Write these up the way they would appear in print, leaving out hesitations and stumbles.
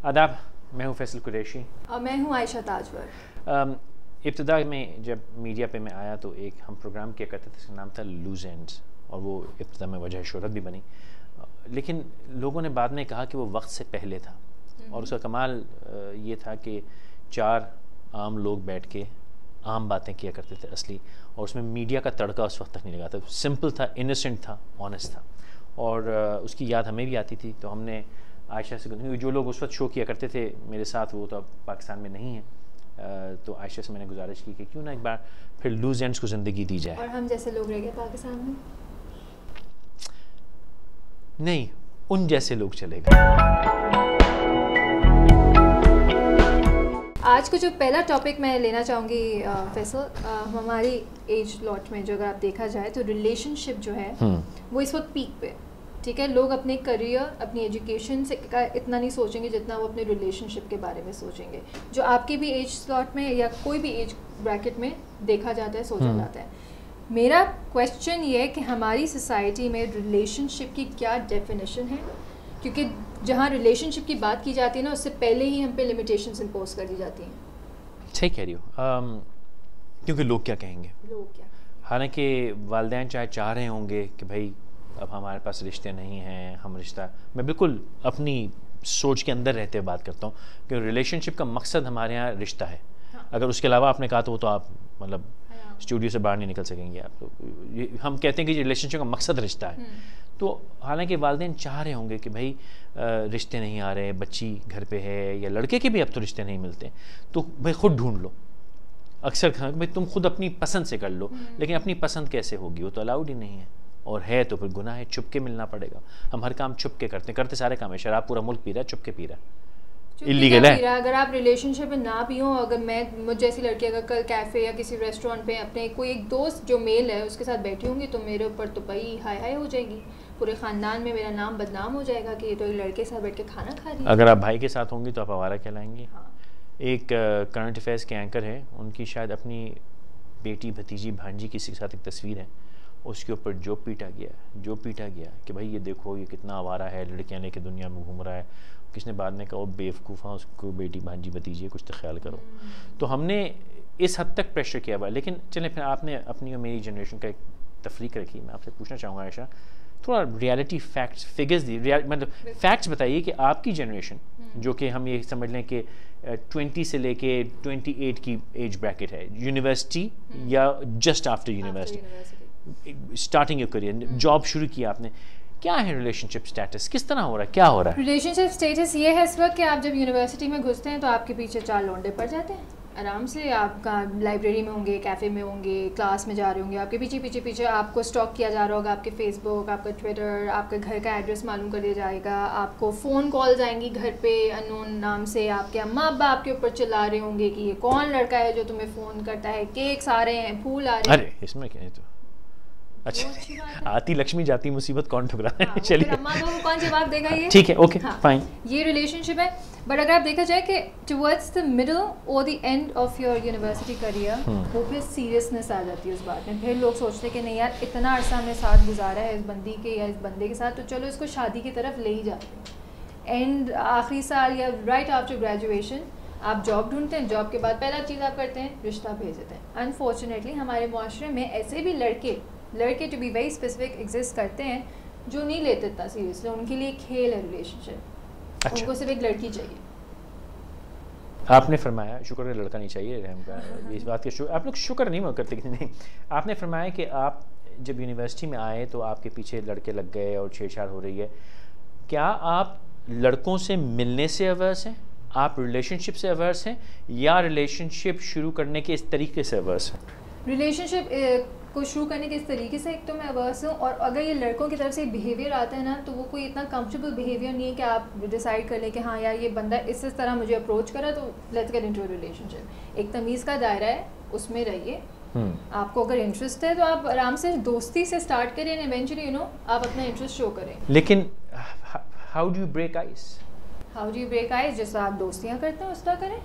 आदाब, मैं हूँ फैसल कुरैशी और मैं हूँ आयशा ताजवर। इब्तिदा में जब मीडिया पे मैं आया तो एक हम प्रोग्राम किया करते थे, उसका नाम था लूज़ एंड्स, और वो इब्तिदा में वजह शोहरत भी बनी। लेकिन लोगों ने बाद में कहा कि वो वक्त से पहले था, और उसका कमाल ये था कि 4 आम लोग बैठ के आम बातें किया करते थे असली, और उसमें मीडिया का तड़का उस वक्त तक नहीं लगा था। सिंपल था, इनोसेंट था, ऑनेस्ट था, और उसकी याद हमें भी आती थी। तो हमने आयशा से, क्योंकि जो लोग उस वक्त शो किया करते थे मेरे साथ, वो तो अब पाकिस्तान में नहीं है, तो आयशा से मैंने गुजारिश की कि क्यों ना एक बार फिर लूज एंड्स को ज़िंदगी दी जाए। और हम जैसे लोग रह गए पाकिस्तान में? नहीं, उन जैसे लोग चले गए। आज का जो पहला टॉपिक मैं लेना चाहूँगी फैसल, हमारी एज लॉट में जो अगर आप देखा जाए तो रिलेशनशिप जो है वो इस वक्त पीक पे, ठीक है। लोग अपने करियर, अपनी एजुकेशन से इतना नहीं सोचेंगे जितना वो अपने रिलेशनशिप के बारे में सोचेंगे, जो आपकी भी एज स्लॉट में या कोई भी एज ब्रैकेट में देखा जाता है, सोचा जाता है। मेरा क्वेश्चन ये है कि हमारी सोसाइटी में रिलेशनशिप की क्या डेफिनेशन है, क्योंकि जहाँ रिलेशनशिप की बात की जाती है ना, उससे पहले ही हम पे लिमिटेशंस इम्पोज कर दी जाती हैं। सही कह रही हो, क्योंकि लोग क्या कहेंगे। लोग क्या, हालांकि वालिदैन चाह रहे होंगे कि भाई अब हमारे पास रिश्ते नहीं हैं, हम रिश्ता, मैं बिल्कुल अपनी सोच के अंदर रहते हुए बात करता हूँ कि रिलेशनशिप का मकसद हमारे यहाँ रिश्ता है। हाँ। अगर उसके अलावा आपने कहा तो आप मतलब स्टूडियो से बाहर नहीं निकल सकेंगे आप। तो हम कहते हैं कि रिलेशनशिप का मकसद रिश्ता है। तो हालांकि वालिदैन चाह रहे होंगे कि भाई रिश्ते नहीं आ रहे, बच्ची घर पे है, या लड़के के भी अब तो रिश्ते नहीं मिलते, तो भाई खुद ढूंढ लो। अक्सर कहा भाई तुम खुद अपनी पसंद से कर लो, लेकिन अपनी पसंद कैसे होगी, वो तो अलाउड ही नहीं है, और है तो फिर गुनाह है, छुप के मिलना पड़ेगा। हम हर काम छुप के करते सारे काम है। शराब पूरा मुल्क पी रहा है, छुप के पी रहा है, इलीगल है। अगर आप रिलेशनशिप में ना भी हो, अगर मैं मुझ जैसी लड़की अगर कल कैफ़े या किसी रेस्टोरेंट पे अपने कोई एक दोस्त जो मेल है उसके साथ बैठी होंगी, तो मेरे ऊपर तो भाई हाय हाय हो जाएगी, पूरे ख़ानदान में मेरा नाम बदनाम हो जाएगा कि ये तो एक लड़के के साथ बैठ के खाना खा रही है। अगर आप भाई के साथ होंगी तो आप आवारा कहलाएंगी। हाँ। एक करंट अफेयर्स के एंकर है, उनकी शायद अपनी बेटी, भतीजी, भांजी किसी के साथ एक तस्वीर है, उसके ऊपर जो पीटा गया कि भाई ये देखो ये कितना आवारा है, लड़कियां लेके दुनिया में घूम रहा है। किसने बाद में कहा वो बेवकूफ़ा, उसको बेटी भांजी भतीजी कुछ तो ख्याल करो। तो हमने इस हद तक प्रेशर किया हुआ। लेकिन चलें, फिर आपने अपनी और मेरी जनरेशन का एक तफरीक रखी, मैं आपसे पूछना चाहूँगा आयशा, थोड़ा रियलिटी फैक्ट्स, फिगर्स दी, मतलब फैक्ट्स बताइए कि आपकी जनरेशन, जो कि हम ये समझ लें कि 20 से लेके 28 की एज ब्रैकेट है, यूनिवर्सिटी या just after university, starting your career, job शुरू किया आपने, क्या है रिलेशनशिप स्टेटस, किस तरह हो रहा है, क्या हो रहा है? रिलेशनशिप स्टेटस ये है इस वक्त कि आप जब यूनिवर्सिटी में घुसते हैं तो आपके पीछे 4 लौंडे पड़ जाते हैं आराम से। आपका लाइब्रेरी में होंगे, कैफ़े में होंगे, क्लास में जा रहे होंगे, आपके पीछे आपको स्टॉक किया जा रहा होगा, आपके फेसबुक, आपका ट्विटर, आपके घर का एड्रेस मालूम कर दिया जाएगा, आपको फ़ोन कॉल्स आएंगी घर पे अननोन नाम से, आपके अम्मा अब्बा आपके ऊपर चिल्ला रहे होंगे कि ये कौन लड़का है जो तुम्हें फ़ोन करता है, केक्स आ रहे हैं, फूल आ रहे हैं। अरे इसमें क्या है, तो अच्छा, आती लक्ष्मी जाती मुसीबत कौन ठुकरा है। हाँ, चलिए, अम्मा को कौन जवाब देगा ये? ठीक है, ओके, फाइन। ये रिलेशनशिप है। बट अगर आप देखा जाए कि टुवर्ड्स द मिडल और the end of your university career, वो फिर सीरियसनेस आ जाती है उस बात में। फिर लोग सोचते हैं कि नहीं यार, इतना अरसा हमने साथ गुजारा है इस बंदी के या इस बंदे के साथ, तो चलो इसको शादी की तरफ ले ही जाते हैं। एंड आखिरी साल या राइट आफ्टर ग्रेजुएशन आप जॉब ढूंढते हैं, जॉब के बाद पहला चीज़ आप करते हैं रिश्ता भेज देते हैं। अनफॉर्चुनेटली हमारे माशरे में ऐसे भी लड़के to be very specific exist करते हैं जो नहीं लेते इतना सीरियसली, उनके लिए खेल है रिलेशनशिप। अच्छा। उनको सिर्फ एक लड़की चाहिए। आपने फरमाया, शुक्र है लड़का नहीं चाहिए, रहम का इस बात के आप लोग शुक्र नहीं करते कि नहीं। आपने फरमाया कि आप जब यूनिवर्सिटी में आए तो आपके पीछे लड़के लग गए और छेड़छाड़ हो रही है। क्या आप लड़कों से मिलने से अवर्स हैं, आप रिलेशनशिप से अवर्स हैं, या रिलेशनशिप शुरू करने के इस तरीके से अवर्स हैं? रिलेशनशिप को शुरू करने के इस तरीके से एक तो मैं अवर्स हूँ, और अगर ये लड़कों की तरफ से बिहेवियर आता है ना, तो वो कोई इतना कंफर्टेबल बिहेवियर नहीं है कि आप डिसाइड कर लें कि हाँ यार ये बंदा इस तरह मुझे अप्रोच करा तो let's get into a relationship. एक तमीज़ का दायरा है, उसमें रहिए। आपको अगर इंटरेस्ट है तो आप आराम से दोस्ती से स्टार्ट करें, इवेंचुअली आप अपना इंटरेस्ट शो करें। लेकिन how do you break ice? How do you break ice? जैसा आप दोस्तियाँ करते हैं उस तरह करें।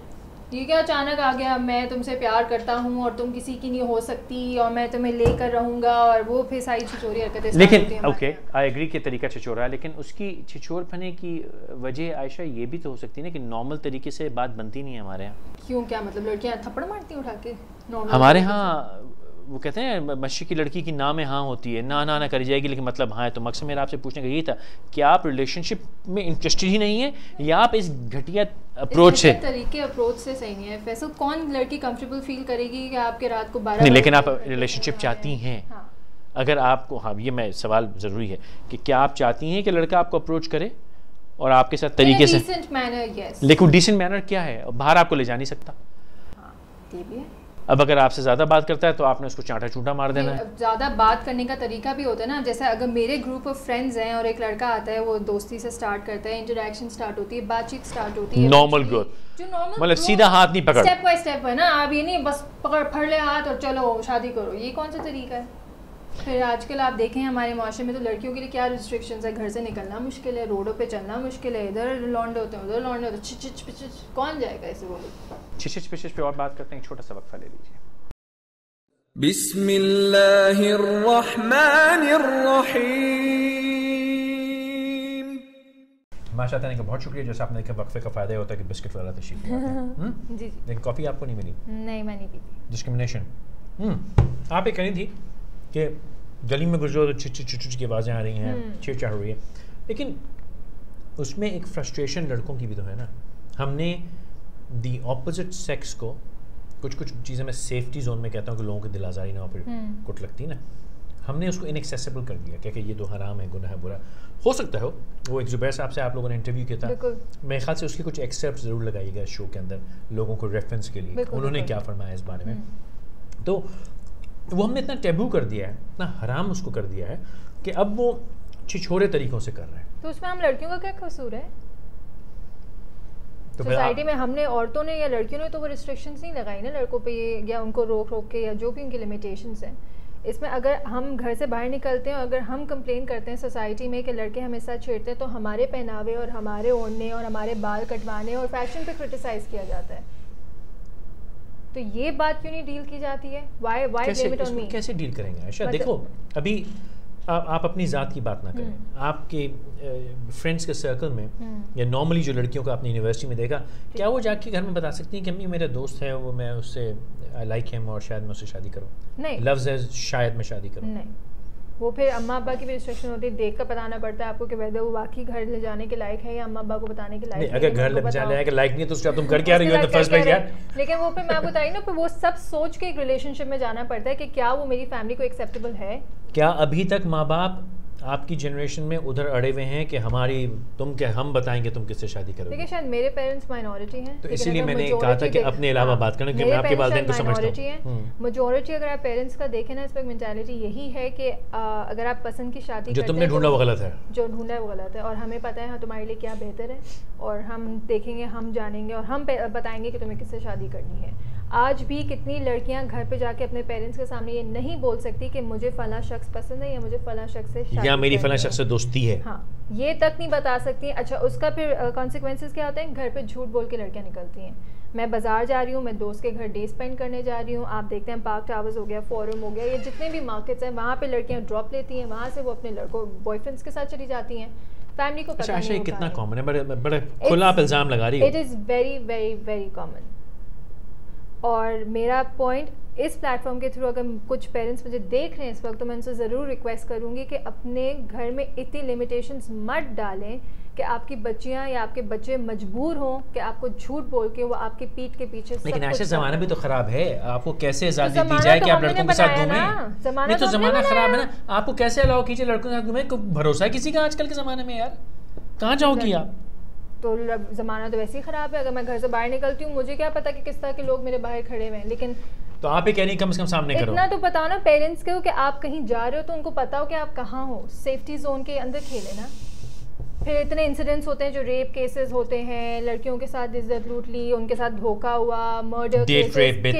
ये क्या अचानक आ गया, मैं तुमसे प्यार करता हूँ और तुम किसी की नहीं हो सकती और मैं तुम्हें लेकर रहूँगा, और वो फिर सारी छिछोरी हरकतें। लेकिन ओके आई एग्री कि तरीका छिछोरा है, लेकिन उसकी छिछोर पने की वजह आयशा ये भी तो हो सकती है ना कि नॉर्मल तरीके से बात बनती नहीं है हमारे यहाँ। क्यों, क्या मतलब लड़कियाँ थप्पड़ मारती हैं उठा के? हमारे यहाँ वो कहते हैं मस्जिद की लड़की की ना में हाँ होती है, ना ना ना करी जाएगी लेकिन मतलब हाँ है। तो मकसद मेरा आपसे पूछने का यही था कि आप रिलेशनशिप में इंटरेस्टेड ही नहीं है या आप इस घटिया अप्रोच से तरीके अप्रोच से सही नहीं है। फैसल कौन लड़की कंफर्टेबल फील करेगी कि आपके रात को 12 नहीं, लेकिन आप रिलेशनशिप चाहती हैं। हाँ। अगर आपको, हाँ ये मैं सवाल ज़रूरी है कि क्या आप चाहती हैं कि लड़का आपको अप्रोच करे और आपके साथ तरीके से, लेकिन डिसेंट मैनर क्या है, बाहर आपको ले जा नहीं सकता। हाँ, ये भी है। अब अगर आपसे ज़्यादा बात करता है तो आपने उसको चांटा चूंटा मार देना है। ज़्यादा बात करने का तरीका भी होता है ना, जैसे अगर मेरे ग्रुप ऑफ फ्रेंड्स हैं और एक लड़का आता है, वो दोस्ती से स्टार्ट करता है, इंटरेक्शन स्टार्ट होती है, बातचीत स्टार्ट होती है, नॉर्मल ग्रोथ, जो नॉर्मल मतलब सीधा हाथ नहीं पकड़, स्टेप बाय स्टेप है ना। आप ये नहीं बस पकड़ फड़ ले हाथ और चलो शादी करो, ये कौन सा तरीका है? फिर आजकल आप देखें हमारे माशरे में तो लड़कियों के लिए क्या रिस्ट्रिक्शंस है, घर से निकलना मुश्किल है, रोडों पे चलना मुश्किल है, इधर लौंडे होते हैं उधर लौंडे होते हैं, छिच पिच कौन जाएगा ऐसे बोलो। छिच पिच पे और बात करते हैं, छोटा सा वक्फा ले लीजिए। बिस्मिल्लाहिर्रहमानिर्रहीम। माशाअल्लाह ताला का बहुत शुक्रिया, जैसे आपने देखा वक्फे का फ़ायदा होता है कि बिस्किट वाला तशरीफ लाते हैं। जी जी। लेकिन कॉफ़ी आपको नहीं मिली? नहीं, मैं नहीं पीती। डिस्क्रिमिनेशन। आप ये कही थी कि गली में गुजरो तो चिच चिच चिच की आवाज़ें आ रही हैं, छेड़छाड़ हो रही है, लेकिन उसमें एक फ्रस्ट्रेशन लड़कों की भी तो है ना। हमने दी ऑपोजिट सेक्स को कुछ चीज़ें मैं सेफ्टी जोन में कहता हूँ कि लोगों की दिल आज़ारी ना हो, फिर कुट लगती ना, हमने उसको इनएक्सेसिबल कर दिया क्या कि ये तो हराम है, गुनाह है, बुरा हो सकता है। वो एक ज़ुबैर साहब से आप लोगों ने इंटरव्यू किया था, मेरे ख्याल से उसकी कुछ एक्सेप्ट ज़रूर लगाइएगा शो के अंदर लोगों को रेफरेंस के लिए, उन्होंने क्या फरमाया इस बारे में। तो वो हमने इतना टैबू कर दिया है, इतना हराम उसको कर दिया है कि अब वो छिछोरे तरीक़ों से कर रहे हैं। तो उसमें हम लड़कियों का क्या कसूर है? तो सोसाइटी में हमने औरतों ने या लड़कियों ने तो वो रिस्ट्रिक्शंस नहीं लगाई ना लड़कों पे, ये या उनको रोक के या जो भी उनकी लिमिटेशंस हैं। इसमें अगर हम घर से बाहर निकलते हैं और अगर हम कंप्लेन करते हैं सोसाइटी में कि लड़के हमें साथ छेड़ते हैं, तो हमारे पहनावे और हमारे ओढ़ने और हमारे बाल कटवाने और फैशन पे क्रिटिसाइज किया जाता है। तो ये बात क्यों नहीं डील की जाती है? Why blame it on me? कैसे डील करेंगे आयशा? देखो अभी आप अपनी ज़ात की बात ना करें, आपके फ्रेंड्स के सर्कल में या नॉर्मली जो लड़कियों को आपने यूनिवर्सिटी में देखा, क्या वो जाके घर में बता सकती हैं कि अम्मी मेरा दोस्त है, वो मैं उससे आई लाइक हिम और शायद मैं उससे शादी करूँ? नहीं, लव्स है शायद मैं शादी करूँ। नहीं, वो फिर अम्मा अब्बा की भी रिस्ट्रिक्शन होती है, देख कर बताना पड़ता है आपको कि वैसे वो वाकई घर ले जाने के लायक है या अम्मा अब्बा को बताने के लायक है। अगर घर ले जाने के लायक नहीं है तो उसका तुम कर क्या रही हो इन द फर्स्ट प्लेस यार? लेकिन वो फिर मैं आपको बताई ना, फिर वो सब सोच के एक रिलेशनशिप में जाना पड़ता है कि क्या वो मेरी फैमिली को एक्सेप्टेबल है। क्या अभी तक माँ बाप आपकी जनरेशन में उधर अड़े हुए हैं कि हम बताएंगे तुम किससे शादी करोगे? देखिए शायद मेरे पेरेंट्स माइनॉरिटी हैं, तो इसीलिए मैंने कहा था कि अपने अलावा बात करना, क्योंकि मैं आपके वालिदैन को समझता हूं। मेजॉरिटी अगर आप पेरेंट्स का देखें ना, इस पर मेंटालिटी यही है कि अगर आप पसंद की शादी जो तुमने ढूंढा वो गलत है, जो ढूंढा है वो गलत है, और हमें पता है हाँ तुम्हारे लिए क्या बेहतर है, और हम देखेंगे, हम जानेंगे और हम बताएंगे कि तुम्हें किससे शादी करनी है। आज भी कितनी लड़कियां घर पे जाके अपने पेरेंट्स के सामने ये नहीं बोल सकती कि मुझे फला शख्स पसंद है या मुझे फला शख्स से शादी या मेरी फला शख्स से दोस्ती है। हाँ, ये तक नहीं बता सकती। अच्छा, उसका फिर कॉन्सिक्वेंसेस क्या होते हैं? घर पे झूठ बोल के लड़कियां निकलती हैं। मैं बाजार जा रही हूँ, मैं दोस्त के घर डे स्पेंड करने जा रही हूँ, आप देखते हैं पार्क टावर्स हो गया, फोरम हो गया, ये जितने भी मार्केट्स हैं वहाँ पे लड़कियाँ ड्रॉप लेती हैं, वहाँ से वो अपने लड़कों बॉयफ्रेंड्स के साथ चली जाती हैं। फैमिली को पता नहीं कितना कॉमन है, बड़े खुला आप इल्जाम लगा रही हो। It is very very very common. और मेरा पॉइंट इस प्लेटफॉर्म के थ्रू अगर कुछ पेरेंट्स मुझे देख रहे हैं इस वक्त, तो मैं उनसे ज़रूर रिक्वेस्ट करूँगी कि अपने घर में इतनी लिमिटेशंस मत डालें कि आपकी बच्चियाँ या आपके बच्चे मजबूर हों कि आपको झूठ बोल के वो आपकी पीठ के पीछे। लेकिन ऐसे ज़माना भी तो ख़राब है, आपको कैसे आज़ादी दी जाए कि आप लड़कों के साथ घूमें? नहीं तो ज़माना ख़राब है ना, आपको कैसे अलाउ कीजिए लड़कों के साथ घूमें? भरोसा है किसी का आजकल के ज़माने में यार? कहाँ जाओगी आप? तो ज़माना तो वैसे ही ख़राब है। अगर मैं घर से बाहर निकलती हूँ, मुझे क्या पता कि किस तरह के लोग मेरे बाहर खड़े हुए हैं। लेकिन तो आप ही कह रही कम से कम सामने करो। इतना तो बताओ ना पेरेंट्स को कि आप कहीं जा रहे हो तो उनको पता हो कि आप कहाँ हो, सेफ्टी जोन के अंदर खेले ना। फिर इतने इंसिडेंट्स होते हैं जो रेप केसेस होते हैं, लड़कियों के साथ इज्जत लूट ली, उनके साथ धोखा हुआ, मर्डर केसेस,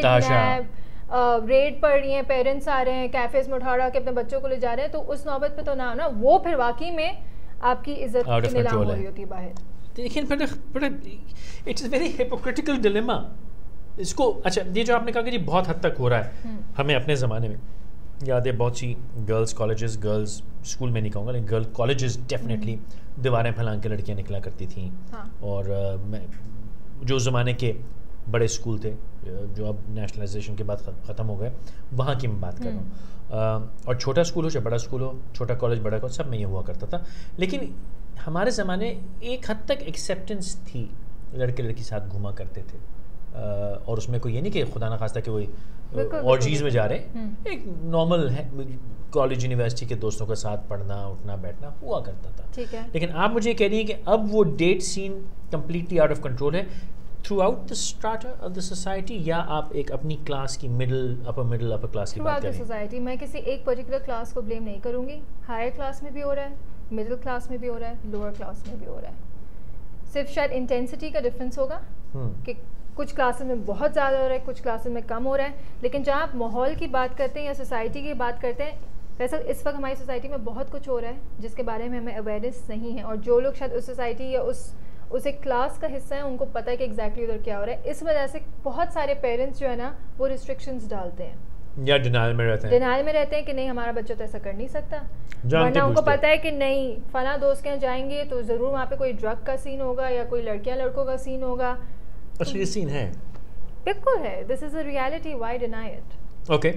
रेड पड़ रही है, पेरेंट्स आ रहे हैं, कैफेज में उठा के अपने बच्चों को ले जा रहे हैं, तो उस नौबत पे तो ना वो फिर वाकई में आपकी इज्जत नीलाम हो रही होती है बाहर। लेकिन it's a very hypocritical dilemma इसको अच्छा, ये जो आपने कहा कि जी बहुत हद तक हो रहा है, हमें अपने ज़माने में याद है बहुत सी गर्ल्स कॉलेजेस, गर्ल्स स्कूल में नहीं कहूँगा लेकिन गर्ल कॉलेजेस डेफिनेटली दीवारें फैला के लड़कियाँ निकला करती थीं। हाँ। और मैं जो ज़माने के बड़े स्कूल थे जो अब नेशनलाइजेशन के बाद ख़त्म हो गए, वहाँ की मैं बात कर रहा हूँ। और छोटा स्कूल हो चाहे बड़ा स्कूल हो, छोटा कॉलेज बड़ा कॉलेज, सब में ये हुआ करता था। लेकिन हमारे ज़माने एक हद तक एक्सेप्टेंस थी, लड़के लड़की साथ घूमा करते थे। और उसमें कोई ये नहीं कि खुदा ना खास्ता कि वही ऑर्जीज में जा रहे हैं, एक नॉर्मल है कॉलेज यूनिवर्सिटी के दोस्तों के साथ पढ़ना उठना बैठना हुआ करता था। ठीक है। लेकिन आप मुझे कह रही हैं कि अब वो date scene completely out of control है throughout the strata of the society, या आप एक अपनी क्लास की मिडिल अपर क्लास की बात कर रही हैं? सोसाइटी, मैं किसी एक पर्टिकुलर क्लास को ब्लेम नहीं करूँगी। हायर क्लास में भी हो रहा है, मिडिल क्लास में भी हो रहा है, लोअर क्लास में भी हो रहा है। सिर्फ शायद इंटेंसिटी का डिफरेंस होगा कि कुछ क्लासेस में बहुत ज़्यादा हो रहा है, कुछ क्लासेस में कम हो रहा है। लेकिन जहाँ आप माहौल की बात करते हैं या सोसाइटी की बात करते हैं, वैसे इस वक्त हमारी सोसाइटी में बहुत कुछ हो रहा है जिसके बारे में हमें अवेयरनेस नहीं है, और जो लोग शायद उस सोसाइटी या उस एक क्लास का हिस्सा है उनको पता है कि एग्जैक्टली उधर क्या हो रहा है। इस वजह से बहुत सारे पेरेंट्स जो है ना वो रिस्ट्रिक्शंस डालते हैं या डिनाइल में रहते हैं कि नहीं हमारा बच्चा तो ऐसा कर नहीं सकता, वरना उनको पता है कि नहीं फला दोस्त के यहाँ जाएंगे तो ज़रूर वहाँ पे कोई ड्रग का सीन होगा या कोई लड़कियाँ लड़कों का सीन होगा। अच्छा, ये सीन है, बिल्कुल है। This is a reality, why deny it? Okay.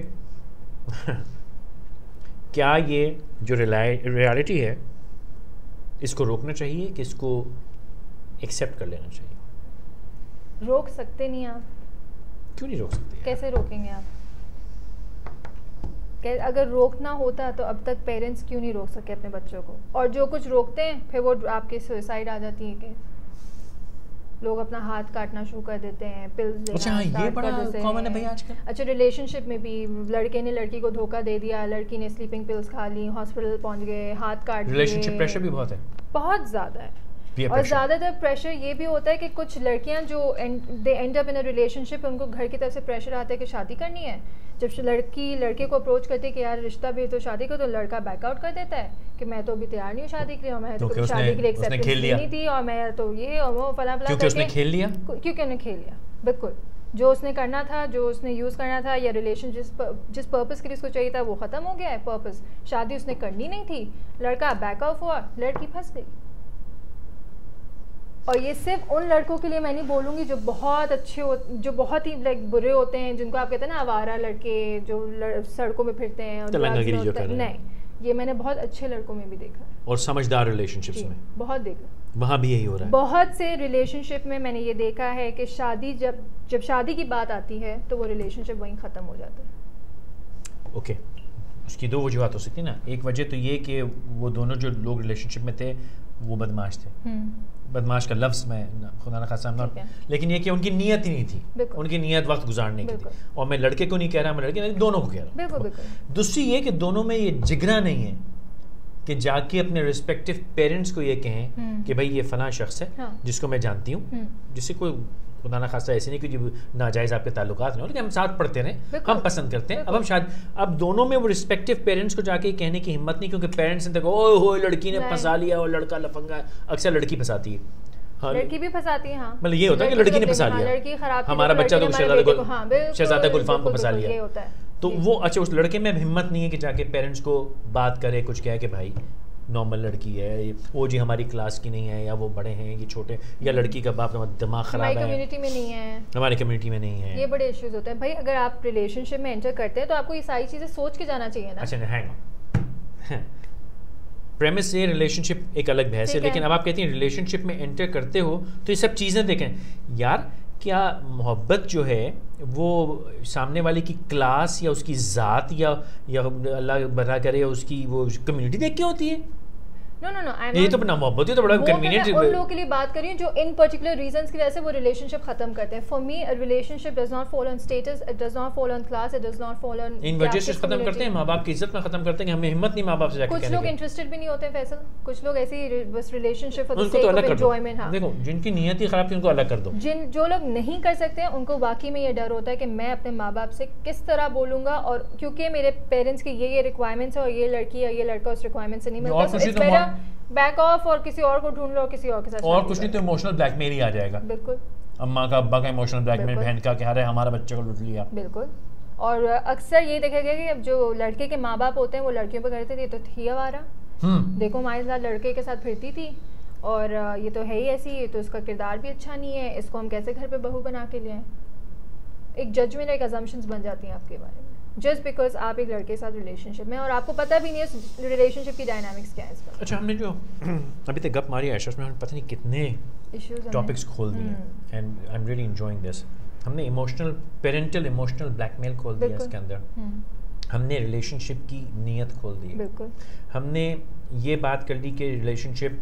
क्या ये जो रियलिटी है इसको रोकना चाहिए कि इसको एक्सेप्ट कर लेना चाहिए? रोक सकते नहीं आप। क्यों नहीं रोक सकते? कैसे रोकेंगे आप? अगर रोकना होता तो अब तक पेरेंट्स क्यों नहीं रोक सके अपने बच्चों को? और जो कुछ रोकते हैं फिर वो आपकी सुसाइड आ जाती है कि लोग अपना हाथ काटना शुरू कर देते हैं, पिल्स देना स्टार्ट कर देते हैं। कॉमन है भाई आजकल। अच्छा, रिलेशनशिप में भी लड़के ने लड़की को धोखा दे दिया, लड़की ने स्लीपिंग पिल्स खा ली, हॉस्पिटल पहुंच गए, हाथ काट लिए। रिलेशनशिप प्रेशर भी बहुत है, बहुत ज़्यादा है। और ज़्यादातर प्रेशर ये भी होता है कि कुछ लड़कियां जो they end up in a relationship, उनको घर की तरफ से प्रेशर आता है कि शादी करनी है। जब लड़की लड़के को अप्रोच करती है कि यार रिश्ता भी तो शादी को, तो लड़का बैकआउट कर देता है कि मैं तो अभी तैयार नहीं हूँ शादी के लिए, और मैं तो शादी के लिए एक्सेप्टेंस नहीं थी, और मैं तो ये और वो फला फला, क्योंकि उसने खेल लिया। बिल्कुल, जो उसने करना था, जो उसने यूज़ करना था, या रिलेशन जिस पर्पस के लिए उसको चाहिए था वो ख़त्म हो गया है पर्पस। शादी उसने करनी नहीं थी, लड़का बैक ऑफ हुआ, लड़की फंस गई। और ये सिर्फ उन लड़कों के लिए मैं नहीं बोलूँगी जो बहुत अच्छे जो बहुत ही लाइक बुरे होते हैं, जिनको आप कहते हैं ना आवारा लड़के जो सड़कों में फिरते हैं और नहीं, ये मैंने बहुत अच्छे लड़कों में भी देखा है, और समझदार रिलेशनशिप्स में बहुत देखा, वहाँ भी यही हो रहा है। बहुत से रिलेशनशिप में मैंने ये देखा है कि शादी जब शादी की बात आती है तो वो रिलेशनशिप वहीं ख़त्म हो जाता है। ओके, उसकी दो वजूहत हो सकती है ना। एक वजह तो ये कि वो दोनों जो लोग रिलेशनशिप में थे वो बदमाश थे। बदमाश का लफ्ज़ मैं खुदा ना खासा नॉट, लेकिन ये कि उनकी नीयत ही नहीं थी, उनकी नीयत वक्त गुजारने की थी। और मैं लड़के को नहीं कह रहा, मैं लड़के दोनों को कह रहा हूँ। दूसरी ये कि दोनों में ये जिगरा नहीं है कि जाके अपने रिस्पेक्टिव पेरेंट्स को ये कहें कि भाई ये फ़लाँ शख्स है जिसको मैं जानती हूँ, जिससे कोई खुदा ना खासा ऐसे नहीं कि जो नाजायज़ आपके ताल्लुकात नहीं हो, लेकिन हम साथ पढ़ते रहे, हम पसंद करते हैं। अब हम शायद अब दोनों में वो रिस्पेक्टिव पेरेंट्स को जाके कहने की हिम्मत नहीं, क्योंकि पेरेंट्स ने देखो ओह हो लड़की ने फंसा लिया और लड़का लफंगा। अक्सर लड़की फंसाती है, हाँ, लड़की भी फंसाती है। हाँ, मतलब ये होता है कि लड़की ने फंसा लिया, हमारा बच्चा तो शहजादा गुलफाम को फंसा लिया, तो वो अच्छा उस लड़के में हिम्मत नहीं है कि जाके पेरेंट्स को बात करे, कुछ कहे कि भाई नॉर्मल लड़की है, वो जी हमारी क्लास की नहीं है, या वो बड़े हैं ये छोटे, या लड़की का बाप का दिमाग खराब है, हमारी कम्युनिटी में नहीं है। ये बड़े इश्यूज होते हैं भाई। अगर आप रिलेशनशिप में एंटर करते हैं तो आपको ये सारी चीज़ें सोच के जाना चाहिए ना। अच्छा, हैंग प्रेमिस से रिलेशनशिप एक अलग बहस है, लेकिन अब आप कहती हैं रिलेशनशिप में एंटर करते हो तो ये सब चीज़ें देखें यार, क्या मोहब्बत जो है वो सामने वाले की क्लास या उसकी ज़ात या अल्लाह बता करे उसकी वो कम्युनिटी देख के होती है? नो ये तो अपना मोहब्बत है, तो बड़ा कन्वीनियंट उन लोगों के लिए बात कर रही हूँ जो इन पर्टिकुलर रीजंस की वजह से वो रिलेशनशिप खत्म करते हैं। For me a relationship does not follow on status, it does not follow on class, it does not follow on इन वजह से खत्म करते हैं, माँ बाप की इज्जत में खत्म करते हैं, हमें हिम्मत नहीं माँ बाप से जाकर कुछ लोग इंटरेस्टेड भी नहीं होते फैसल, कुछ लोग ऐसे ही बस relationship for the sake of enjoyment. हां, देखो जिनकी नियत ही खराब थी उनको अलग कर दो। जो लोग नहीं कर सकते उनको वाकई में ये डर होता है कि मैं अपने माँ बाप से किस तरह बोलूंगा, और क्योंकि मेरे पेरेंट्स की ये रिक्वायरमेंट्स है और ये लड़की या ये लड़का उस रिक्वायरमेंट से नहीं मिलता, बैक ऑफ और किसी और को ढूंढ लो, किसी और के साथ, और कुछ नहीं तो इमोशनल ब्लैकमेल ही आ जाएगा। बिल्कुल, अम्मा का अब्बा का इमोशनल ब्लैकमेल, बहन का कह रहा है हमारा बच्चे को लूट लिया। बिल्कुल। और अक्सर ये देखा गया कि अब जो लड़के के माँ बाप होते हैं वो लड़कियों पे करते थे, तो थी आवारा, देखो हमारे साथ लड़के के साथ फिरती थी और ये तो है ही ऐसी, तो इसका किरदार भी अच्छा नहीं है, इसको हम कैसे घर पे बहू बना के ले आए। एक जजमेंट, एक अजम्पशंस बन जाती हैं आपके बारे में जस्ट बिकॉज आप एक लड़के के साथ रिलेशनशिप में और आपको पता भी नहीं है रिलेशनशिप की डायनामिक्स क्या है इस पर। अच्छा, हमने जो अभी तक गप मारी है उसमें हमने पता नहीं कितने टॉपिक्स खोल दिए and I am really enjoying this. हमने इमोशनल पेरेंटल इमोशनल ब्लैकमेल खोल दिया इसके अंदर, हमने रिलेशनशिप की नीयत खोल दी, बिल्कुल हमने ये बात कर ली कि रिलेशनशिप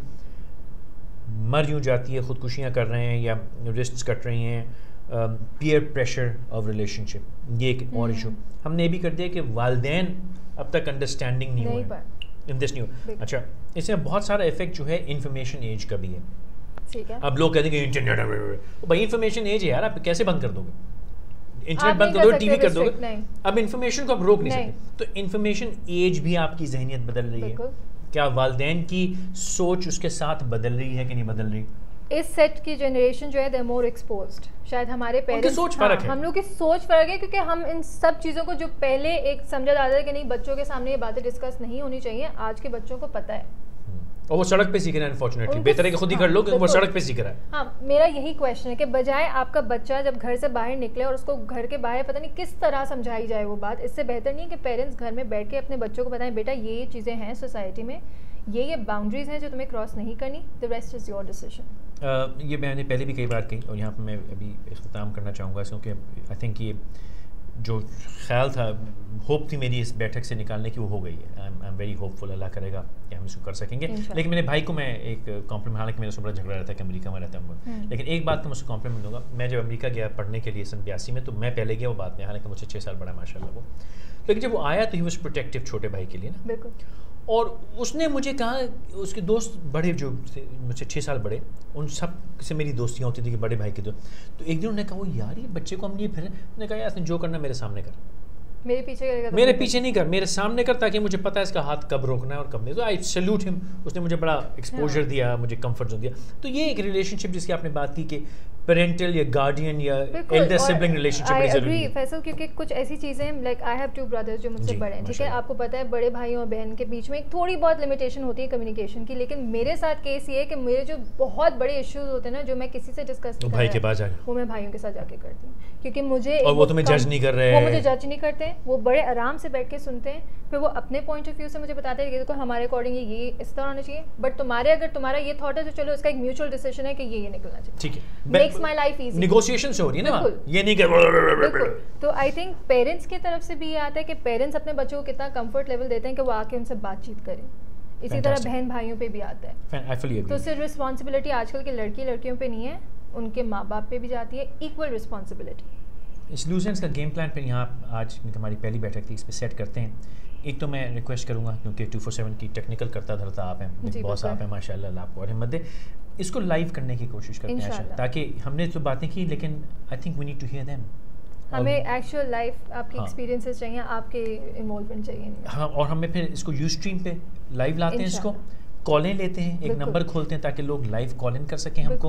मर यूँ जाती है, खुदकुशियाँ कर रहे हैं या रिस्क कट रही हैं, पीयर प्रेशर ऑफ रिलेशनशिप, ये एक और इशू हमने ये भी कर दिया कि वालिदैन अब तक अंडरस्टैंडिंग नहीं हुआ इन दिस न्यू। अच्छा, इसमें बहुत सारा इफेक्ट जो है इंफॉर्मेशन एज का भी है। ठीक है, अब लोग कहते हैं कि इंटरनेट, भाई इंफॉर्मेशन एज है यार, आप कैसे बंद कर दोगे? इंटरनेट बंद कर दोगे, टीवी कर दोगे, अब इंफॉर्मेशन को आप रोक नहीं सकते। तो इंफॉर्मेशन एज भी आपकी जहनियत बदल रही है, क्या वालिदैन की सोच उसके साथ बदल रही है कि नहीं बदल रही? इस सेट की जनरेशन जो है दे मोर एक्सपोज्ड, शायद हमारे पेरेंट्स सोच फर्क है, हम लोग की सोच फर्क है, क्योंकि हम इन सब चीज़ों को जो पहले एक समझा जाता है कि नहीं बच्चों के सामने ये बातें डिस्कस नहीं होनी चाहिए, आज के बच्चों को पता है और वो सड़क पे सीख रहे हैं। अनफॉर्चुनेटली बेहतर है कि खुद ही कर लो, वो सड़क पे सीख रहा है। हाँ, मेरा यही क्वेश्चन है कि बजाय आपका बच्चा जब घर से बाहर निकले और उसको घर के बाहर पता नहीं किस तरह समझाई जाए वो बात, इससे बेहतर नहीं है कि पेरेंट्स घर में बैठ के अपने बच्चों को बताएं बेटा ये चीज़ें हैं सोसाइटी में, ये बाउंड्रीज हैं जो तुम्हें क्रॉस नहीं करनी, the rest is your decision. ये मैंने पहले भी कई बार कही और यहाँ पर मैं अभी इख्तिताम करना चाहूँगा, क्योंकि आई थिंक ये जो ख्याल था, होप थी मेरी इस बैठक से निकालने की, वो हो गई है। I am very hopeful, Allah करेगा कि हम इसको कर सकेंगे। लेकिन मेरे भाई को मैं एक कॉम्प्लीमेंट, हालांकि मेरे से बड़ा झगड़ा रहता है कि अमेरिका में रहता हूँ, लेकिन एक बात तो मैं उसको कॉम्प्लीमेंट दूंगा, मैं जब अमेरिका गया पढ़ने के लिए सन 82 में, तो मैं पहले गया वो बात में, हालांकि मुझसे 6 साल बड़ा माशाल्लाह वो, लेकिन जब वो आया तो ही वॉज प्रोटेक्टिव छोटे भाई के लिए ना, बिल्कुल। और उसने मुझे कहा, उसके दोस्त बड़े जो मुझसे 6 साल बड़े, उन सब से मेरी दोस्तियाँ होती थी कि बड़े भाई के दोस्त, तो एक दिन उन्होंने कहा वो यार ये बच्चे को हम नहीं, फिर उन्होंने कहा यार जो करना मेरे सामने कर, मेरे पीछे करेगा, मेरे पीछे नहीं कर, मेरे सामने कर, ताकि मुझे पता है इसका हाथ कब रोकना है और कब नहीं। तो आई सैल्यूट हिम, उसने मुझे बड़ा एक्सपोजर दिया, मुझे कंफर्ट जोन दिया। तो ये एक रिलेशनशिप जिसकी आपने बात की कि पेरेंटल या गार्डियन या एल्डर सिबलिंग रिलेशनशिप बड़ी जरूरी है। फैसल, क्योंकि कुछ ऐसी चीज़ें लाइक आई हैव 2 ब्रदर्स जो मुझसे बड़े हैं, ठीक है, आपको पता है बड़े भाई और बहन के बीच में एक थोड़ी बहुत लिमिटेशन होती है कम्युनिकेशन की, लेकिन मेरे साथ केस ये है कि मेरे जो बहुत बड़े इश्यूज होते हैं ना, जो मैं किसी से डिस्कस नहीं भाई के पास जाके, वो मैं भाइयों के साथ जाके करती हूँ, क्योंकि मुझे, और वो तुम्हें जज नहीं कर रहे, वो मुझे जज नहीं करते, वो बड़े आराम से बैठ के सुनते हैं, फिर वो अपने पॉइंट ऑफ व्यू से मुझे बताते हैं कि देखो हमारे अकॉर्डिंग ये इस तरह होना चाहिए, बट तुम्हारे अगर तुम्हारा ये थॉट है तो चलो इसका एक म्यूचुअल डिसीजन है कि ये निकलना चाहिए, ठीक है, makes my life easy, negotiation से हो रही है ना, ये नहीं कर। तो आई थिंक पेरेंट्स की तरफ से भी ये आता है कि पेरेंट्स अपने बच्चों को कितना कंफर्ट लेवल देते हैं कि वो आके उनसे बातचीत करें, इसी तरह बहन भाइयों पे भी आता है। तो सिर्फ रिस्पॉन्सिबिलिटी आजकल के लड़कियों पे नहीं है, उनके माँ बाप पे भी जाती है, इक्वल रिस्पॉन्सिबिलिटी। सॉल्यूशंस का गेम प्लान पर यहाँ आज हमारी पहली बैठक थी, इस पर सेट करते हैं। एक तो मैं रिक्वेस्ट करूँगा, क्योंकि 247 की टेक्निकल करता धरता आप हैं, बिग बॉस आप हैं माशाल्लाह, अल्लाह आपको और हिम्मत दे, इसको लाइव करने की कोशिश करते हैं, ताकि हमने तो बातें की, लेकिन I think we need to hear them, हमें एक्चुअल लाइफ आपके एक्सपीरियंसेस चाहिए, आपके इन्वॉल्वमेंट चाहिए। हाँ, और हमें फिर इसको यू स्ट्रीम पे लाइव लाते हैं, इसको कॉलें लेते हैं, एक नंबर खोलते हैं ताकि लोग लाइव कॉल इन कर सकें हमको।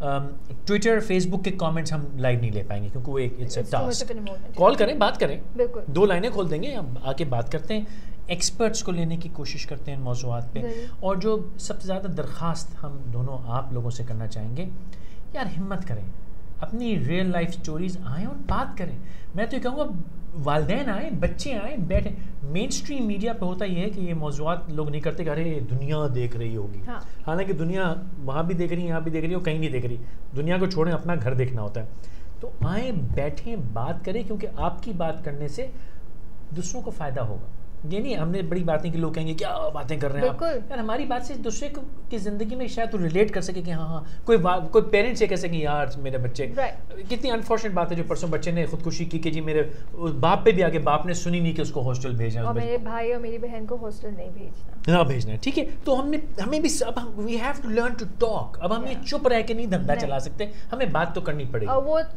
ट्विटर फेसबुक के कमेंट्स हम लाइव नहीं ले पाएंगे क्योंकि वो एक इट्स अ टास्क, कॉल करें, बात करें, 2 लाइनें खोल देंगे, हम आके बात करते हैं, एक्सपर्ट्स को लेने की कोशिश करते हैं मौज़ूआत पे। और जो सबसे ज़्यादा दरख्वास्त हम दोनों आप लोगों से करना चाहेंगे, यार हिम्मत करें, अपनी रियल लाइफ स्टोरीज आएँ और बात करें। मैं तो ये कहूँगा वालिदैन आए, बच्चे आए, बैठे। मेन स्ट्रीम मीडिया पे होता ये है कि ये मौज़ूआत लोग नहीं करते कि अरे दुनिया देख रही होगी, हालांकि दुनिया वहाँ भी देख रही है, यहाँ भी देख रही है, कहीं नहीं देख रही, दुनिया को छोड़ें, अपना घर देखना होता है। तो आए, बैठें, बात करें, क्योंकि आपकी बात करने से दूसरों को फ़ायदा होगा। ये नहीं हमने बड़ी बातें कि लोग कहेंगे क्या बातें कर रहे हैं आप, यार हमारी बात से दूसरे की ज़िंदगी में शायद तो रिलेट कर सके कि हाँ कोई पेरेंट्स ये कह सके यार मेरे बच्चे, कितनी अनफॉर्चुनेट बात है जो परसों बच्चे ने खुदकुशी की कि जी मेरे बाप पे भी आगे बाप ने सुनी नहीं कि उसको हॉस्टल भेजना, और मेरे भाई और मेरी बहन को हॉस्टल नहीं भेजना, ना भेजना है, ठीक है। तो हमें भी अब we have to learn to talk, अब हम ये चुप रह के नहीं धंधा चला सकते, हमें बात तो करनी पड़ेगी। वो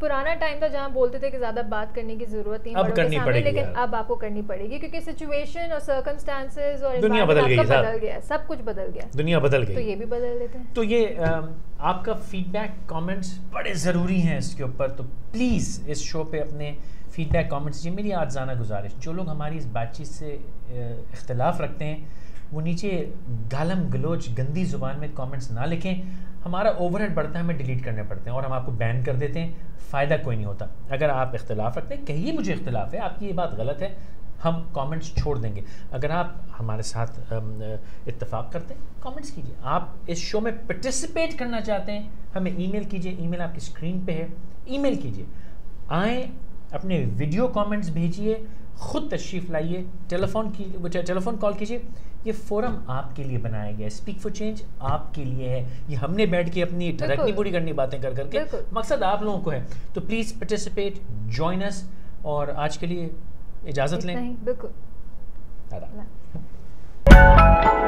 पुराना टाइम था जहाँ बोलते थे कि ज़्यादा बात करने की ज़रूरत नहीं अब करनी पड़ेगी, लेकिन यार। अब आपको करनी पड़ेगी क्योंकि सिचुएशन और सर्कमस्टांसेस और दुनिया बदल गई, आपका बदल गया, सब कुछ बदल गया, दुनिया बदल तो गई। ये भी बदल देते हैं। तो ये आपका फीडबैक कमेंट्स बड़े ज़रूरी हैं इसके ऊपर, तो प्लीज़ इस शो पे अपने फीडबैक कमेंट्स, ये मेरी आजाना गुजारिश, जो लोग हमारी इस बातचीत से इख्तिलाफ रखते हैं वो नीचे गालम गलोच गंदी ज़ुबान में कमेंट्स ना लिखें। हमारा ओवरहेड बढ़ता है, हमें डिलीट करने पड़ते हैं और हम आपको बैन कर देते हैं, फ़ायदा कोई नहीं होता। अगर आप इख्तिलाफ रखते हैं, कहिए मुझे इख्तिलाफ है, आपकी ये बात गलत है, हम कमेंट्स छोड़ देंगे। अगर आप हमारे साथ इत्तेफाक करते हैं, कमेंट्स कीजिए। आप इस शो में पार्टिसिपेट करना चाहते हैं, हमें ईमेल कीजिए, ईमेल आपकी स्क्रीन पे है, ईमेल कीजिए। आएँ, अपने वीडियो कमेंट्स भेजिए, ख़ुद तशरीफ़ लाइए, टेलीफोन कॉल कीजिए। ये फोरम आपके लिए बनाया गया है, स्पीक फॉर चेंज आपके लिए है। ये हमने बैठ के अपनी ठरकनी पूरी करनी बातें कर करके, मकसद आप लोगों को है। तो प्लीज़ पार्टिसिपेट, जॉइन अस, और आज के लिए इजाज़त लें। बिल्कुल। आदाब।